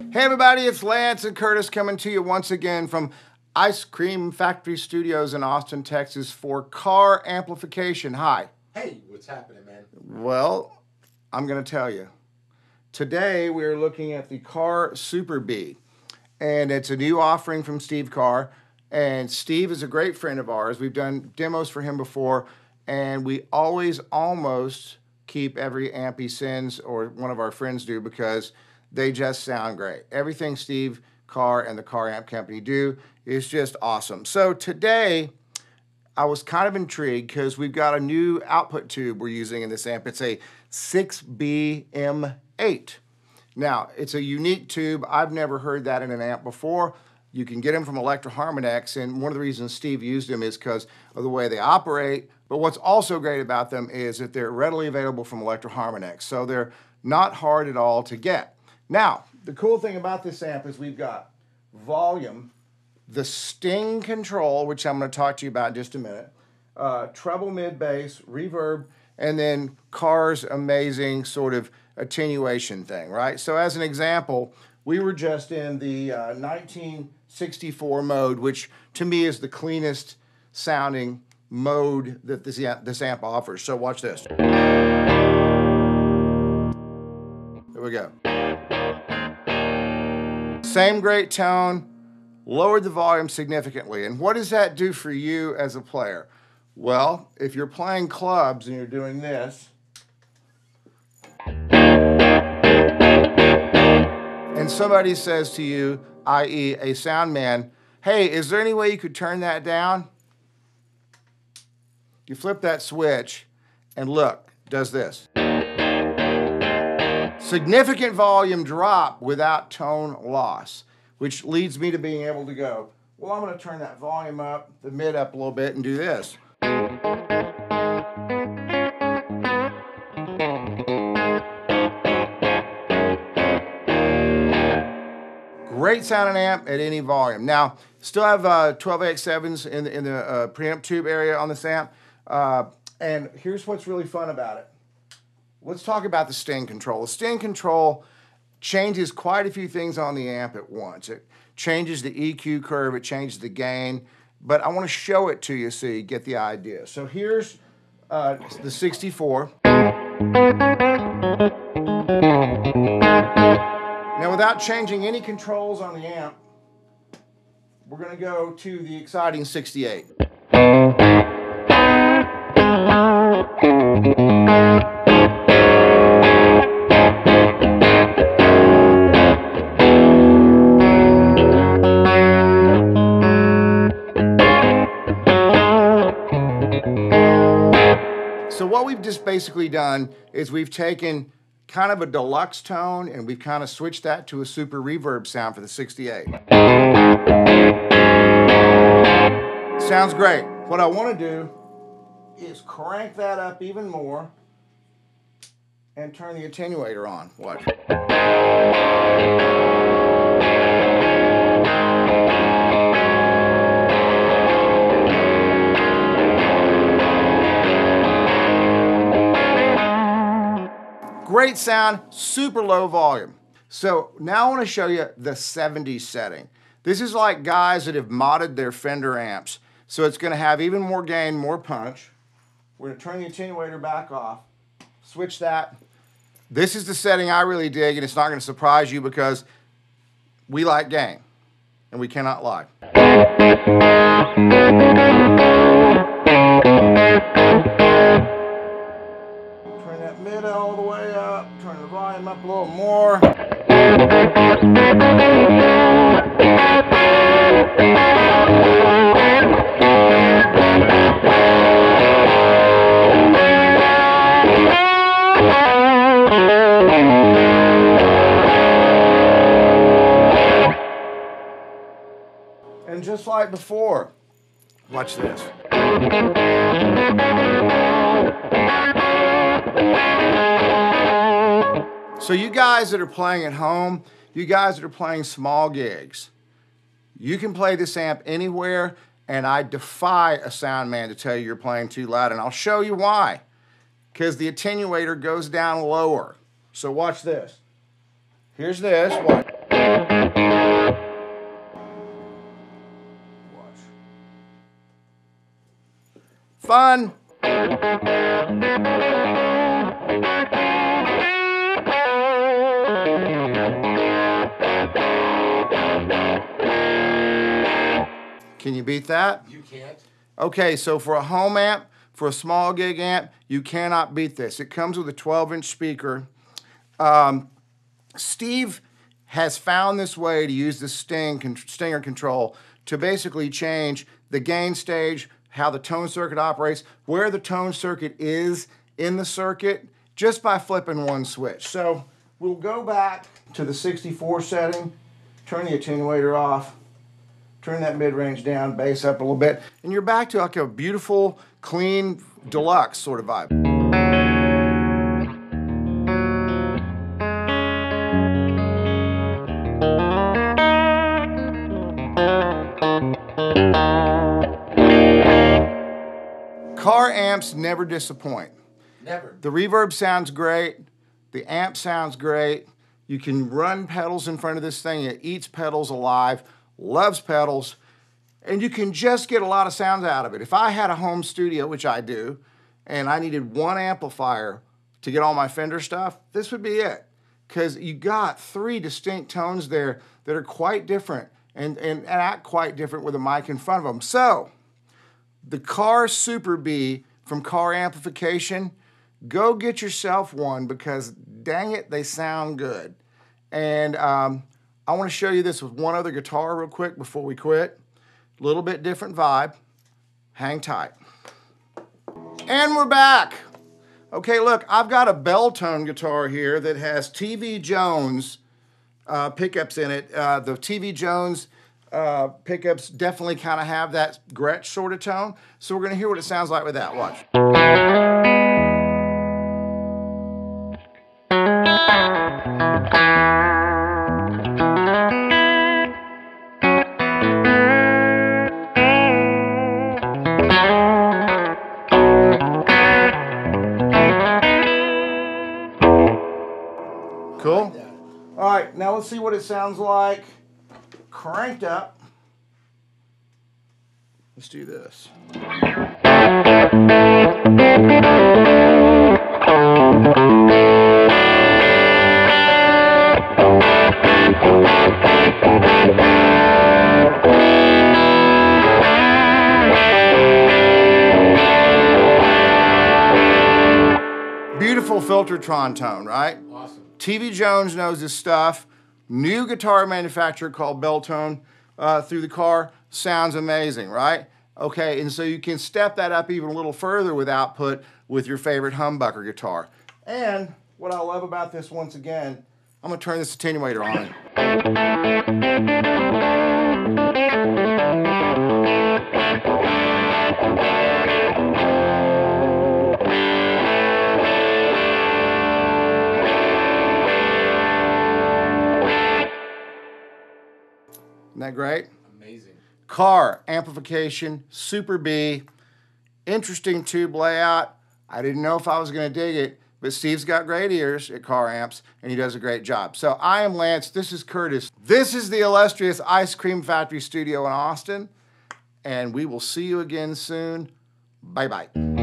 Hey everybody, it's Lance and Curtis coming to you once again from Ice Cream Factory Studios in Austin, Texas for Carr Amplification. Hi. Hey, what's happening, man? Well, I'm going to tell you. Today we're looking at the Carr SUPER BEE, and it's a new offering from Steve Carr. And Steve is a great friend of ours. We've done demos for him before, and we always almost keep every amp he sends, or one of our friends do, because they just sound great. Everything Steve Carr and the Carr Amp Company do is just awesome. So today, I was kind of intrigued because we've got a new output tube we're using in this amp. It's a 6BM8. Now, it's a unique tube. I've never heard that in an amp before. You can get them from Electro-Harmonix, and one of the reasons Steve used them is because of the way they operate. But what's also great about them is that they're readily available from Electro-Harmonix, so they're not hard at all to get. Now, the cool thing about this amp is we've got volume, the sting control, which I'm going to talk to you about in just a minute, treble, mid, bass, reverb, and then Carr's amazing sort of attenuation thing, right? So as an example, we were just in the 1964 mode, which to me is the cleanest sounding mode that this amp offers. So watch this. Here we go. Same great tone, lowered the volume significantly. And what does that do for you as a player? Well, if you're playing clubs and you're doing this, and somebody says to you, i.e. a sound man, hey, is there any way you could turn that down? You flip that switch and look, does this. Significant volume drop without tone loss, which leads me to being able to go, well, I'm going to turn that volume up, the mid up a little bit, and do this. Great sounding amp at any volume. Now, still have 12AX7s in the preamp tube area on this amp. And here's what's really fun about it. Let's talk about the sting control. The sting control changes quite a few things on the amp at once. It changes the EQ curve, it changes the gain, but I want to show it to you so you get the idea. So here's the 64. Now, without changing any controls on the amp, we're going to go to the exciting 68. So what we've just basically done is we've taken kind of a deluxe tone and we've kind of switched that to a super reverb sound for the 68. Sounds great. What I want to do is crank that up even more and turn the attenuator on. Watch. Great sound, super low volume. So now I want to show you the 70 setting. This is like guys that have modded their Fender amps. So it's going to have even more gain, more punch. We're going to turn the attenuator back off, switch that. This is the setting I really dig, and it's not going to surprise you because we like gain, and we cannot lie. Turn that mid all the way up, turn the volume up a little more. And just like before, watch this. So you guys that are playing at home, you guys that are playing small gigs, you can play this amp anywhere, and I defy a sound man to tell you you're playing too loud, and I'll show you why. Because the attenuator goes down lower. So watch this. Here's this. Watch. fun. Can you beat that? You can't. Okay, so for a home amp, for a small gig amp, you cannot beat this. It comes with a 12-inch speaker. Steve has found this way to use the stinger control to basically change the gain stage, how the tone circuit operates, where the tone circuit is in the circuit, just by flipping one switch. So we'll go back to the 64 setting, turn the attenuator off, turn that mid-range down, bass up a little bit, and you're back to like a beautiful, clean, deluxe sort of vibe. Carr amps never disappoint. Never. The reverb sounds great. The amp sounds great. You can run pedals in front of this thing. It eats pedals alive, loves pedals, and you can just get a lot of sounds out of it. If I had a home studio, which I do, and I needed one amplifier to get all my Fender stuff, this would be it. Because you got 3 distinct tones there that are quite different and act quite different with a mic in front of them. So, the Carr Super Bee from Carr Amplification, go get yourself one because dang it, they sound good. And I want to show you this with one other guitar real quick before we quit. A little bit different vibe. Hang tight. And we're back. Okay, look, I've got a bell tone guitar here that has TV Jones pickups in it. The TV Jones pickups definitely kind of have that Gretsch sort of tone. So we're going to hear what it sounds like with that. Watch. Cool? All right, now let's see what it sounds like cranked up. Let's do this. Beautiful Filtertron tone, right? Awesome. TV Jones knows his stuff. New guitar manufacturer called Belltone through the Carr. Sounds amazing, right? Okay, and so you can step that up even a little further with output with your favorite humbucker guitar. And what I love about this, once again, I'm gonna turn this attenuator on. Isn't that great? Amazing. Carr Amplification Super Bee. Interesting tube layout. I didn't know if I was going to dig it, but Steve's got great ears at Carr Amps, and he does a great job. So I am Lance. This is Curtis. This is the illustrious Ice Cream Factory Studio in Austin, and we will see you again soon. Bye-bye.